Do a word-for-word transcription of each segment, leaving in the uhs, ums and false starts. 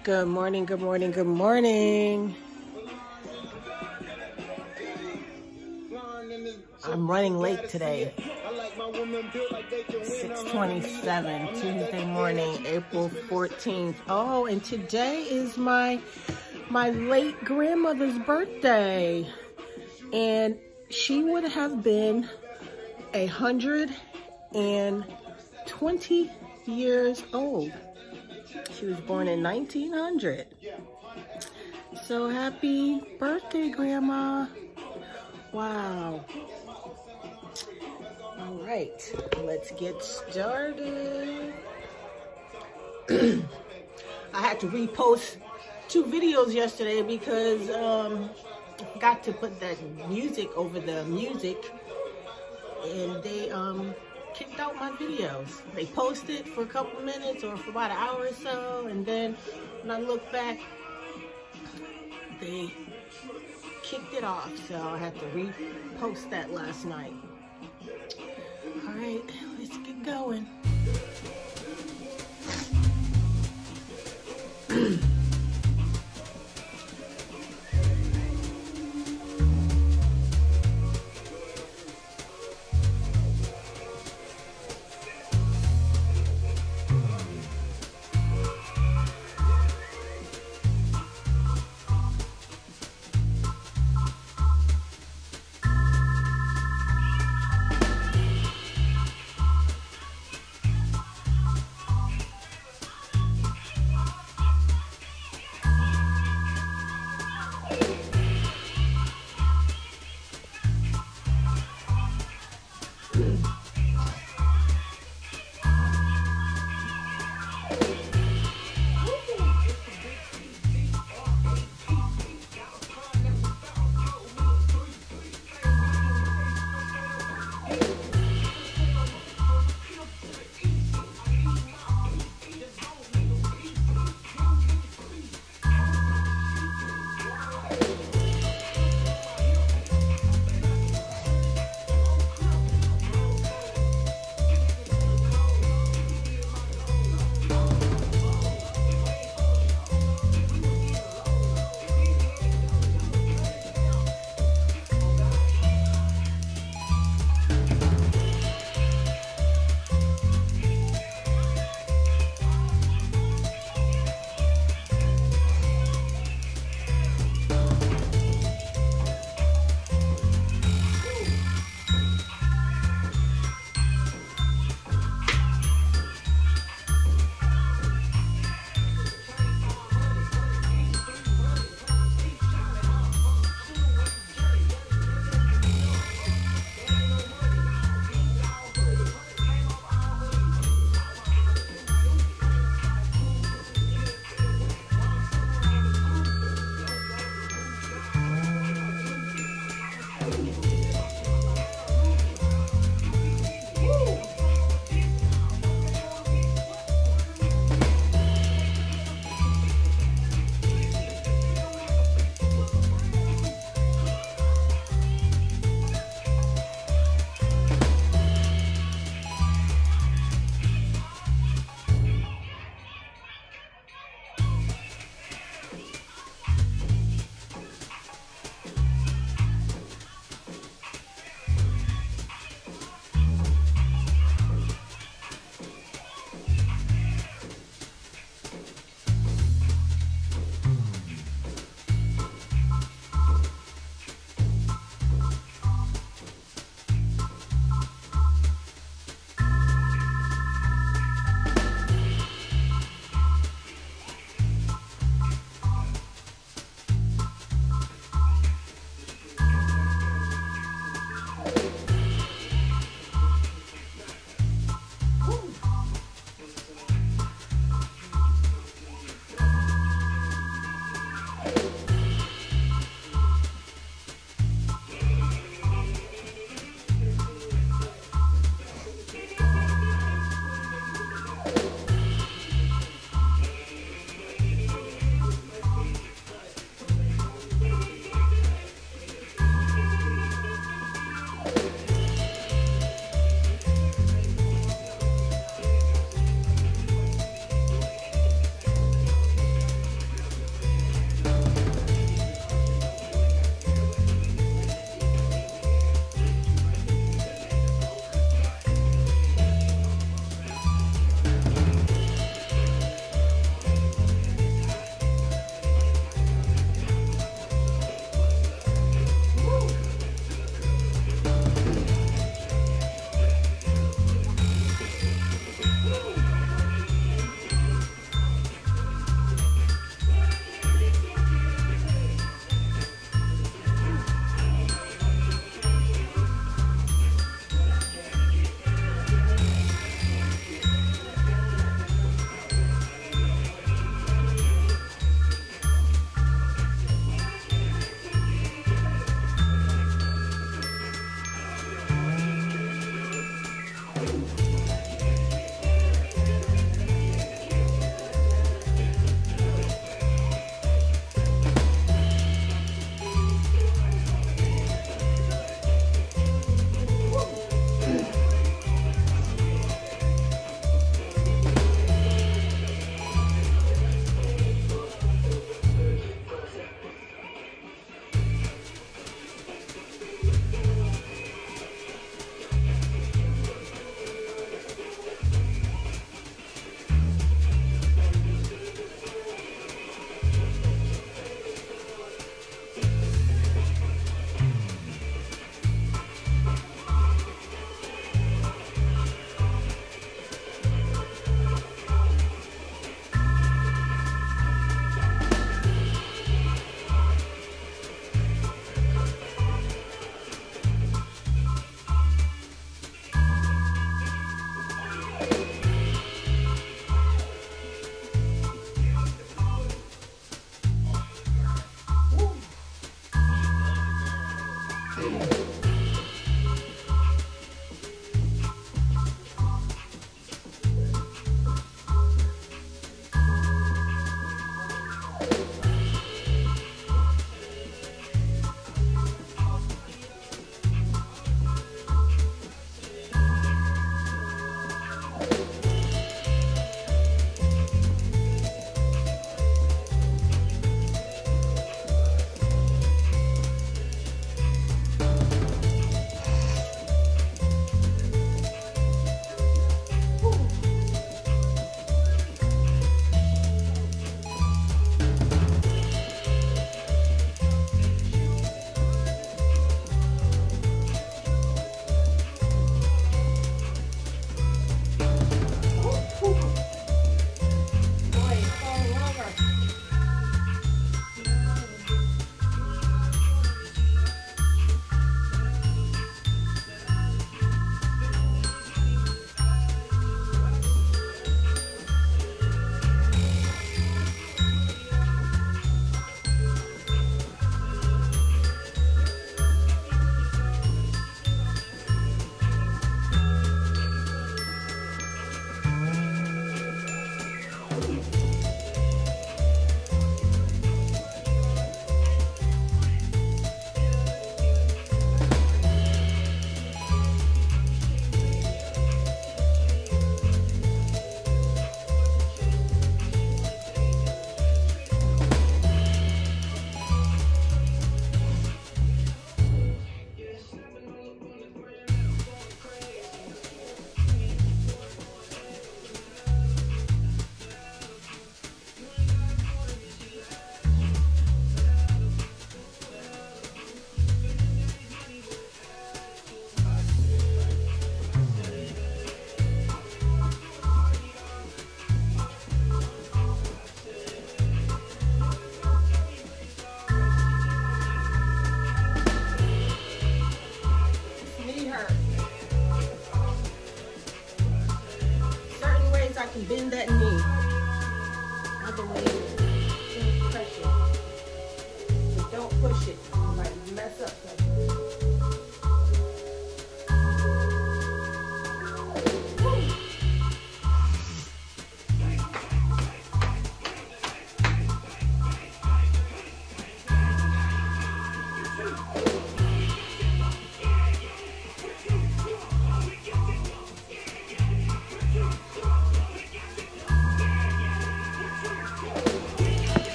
Good morning, good morning, good morning. I'm running late today. six twenty-seven, Tuesday morning, April fourteenth. Oh, and today is my my late grandmother's birthday. And she would have been a hundred and twenty years old. She was born in nineteen hundred. So happy birthday, Grandma. Wow. All right, let's get started. I had to repost two videos yesterday because um, I forgot to put that music over the music, and they um, kicked out my videos. They posted for a couple minutes or for about an hour or so, and then when I look back, they kicked it off, so I had to repost that last night. All right, let's get going.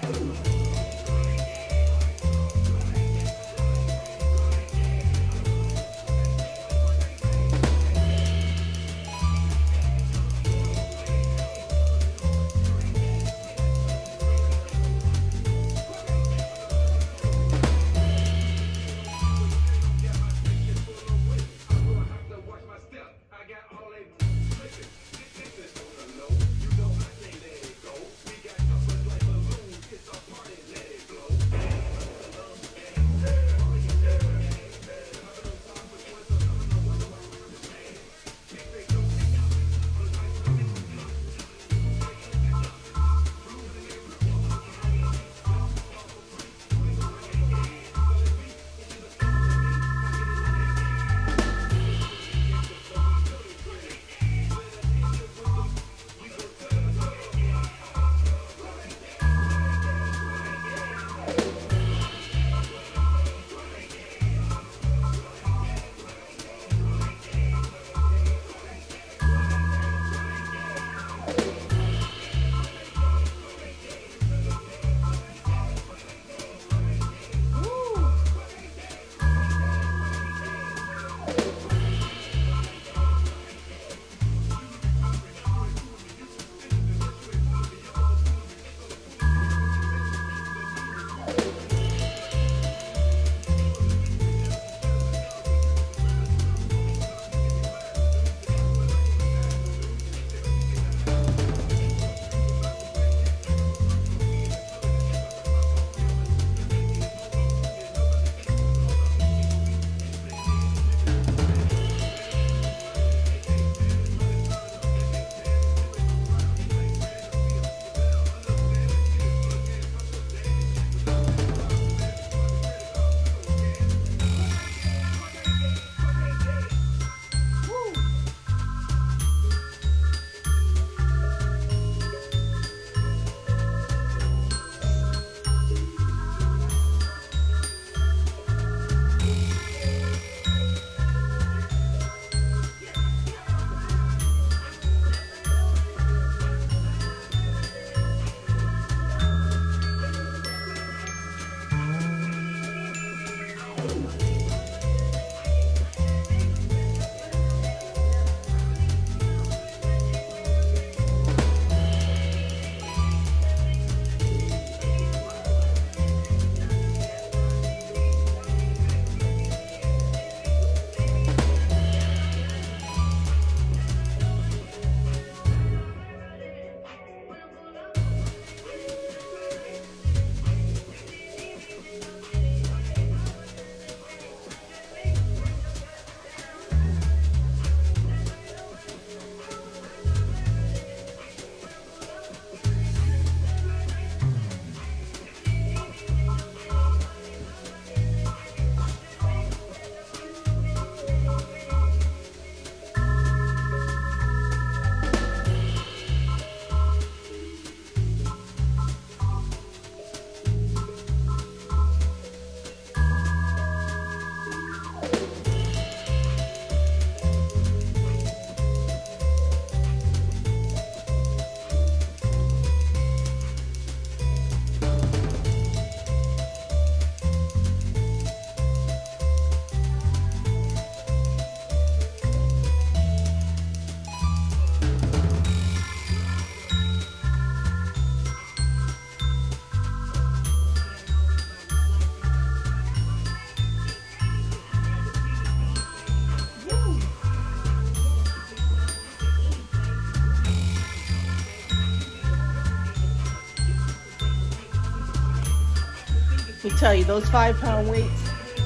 Let me tell you, those five pound weights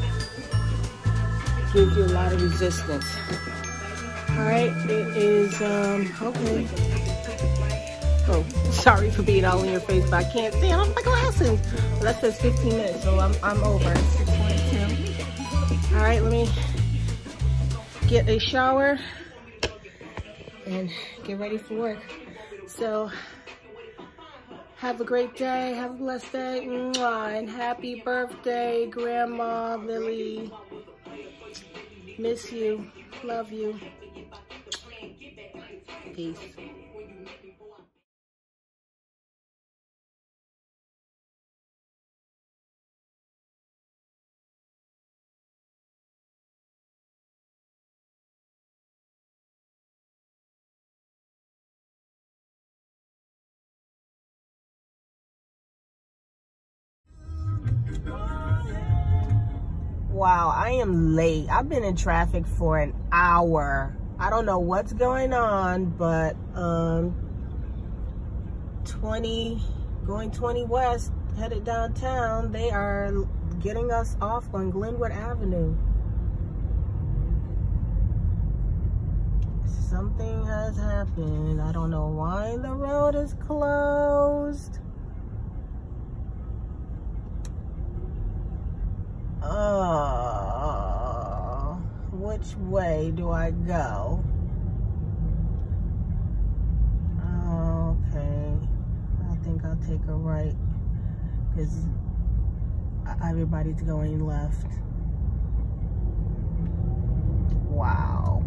give you a lot of resistance. All right, it is, um, okay. Oh, sorry for being all in your face, but I can't see. I don't have my glasses. Well, that says fifteen minutes, so I'm, I'm over. It's six twenty-two. All right, let me get a shower and get ready for work. So, have a great day. Have a blessed day. Mwah, and happy birthday, Grandma Lily. Miss you. Love you. Peace. Wow, I am late. I've been in traffic for an hour. I don't know what's going on, but um, twenty, going twenty West, headed downtown, they are getting us off on Glenwood Avenue. Something has happened. I don't know why the road is closed. Oh, which way do I go? Okay, I think I'll take a right because everybody's going left. Wow.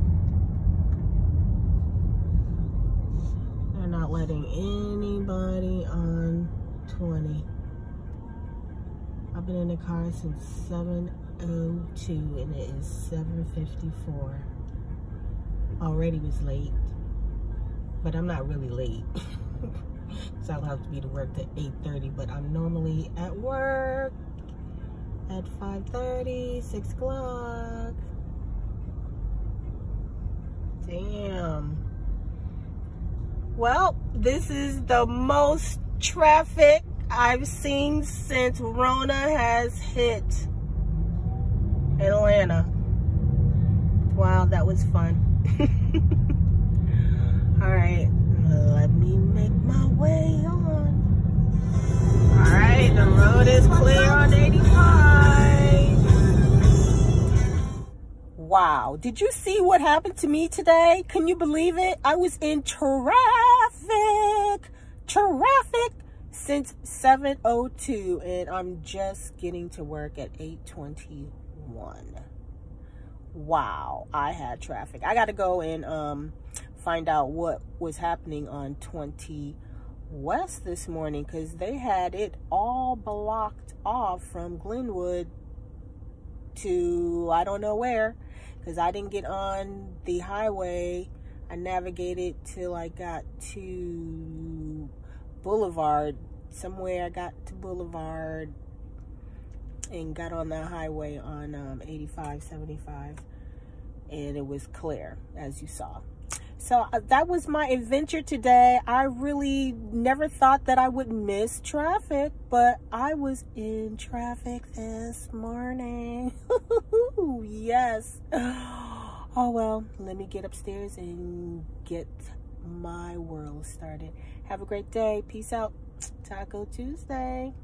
They're not letting anybody on twenty. I've been in the car since seven oh two and it is seven fifty-four. Already was late, but I'm not really late. So I'll have to be to work at eight thirty, but I'm normally at work at five thirty, six o'clock. Damn. Well, this is the most traffic I've seen since Rona has hit Atlanta. Wow, that was fun. All right, let me make my way on. All right, the road is clear on eighty-five. Wow, did you see what happened to me today? Can you believe it? I was in traffic, traffic since seven oh two, and I'm just getting to work at eight twenty-one. Wow, I had traffic. I got to go and um, find out what was happening on twenty West this morning, because they had it all blocked off from Glenwood to I don't know where, because I didn't get on the highway. I navigated till I got to Boulevard. Somewhere I got to Boulevard and got on the highway on um, eighty-five, seventy-five, and it was clear, as you saw. So uh, that was my adventure today. I really never thought that I would miss traffic, but I was in traffic this morning. Yes. Oh, well, let me get upstairs and get my world started. Have a great day. Peace out. Taco Tuesday.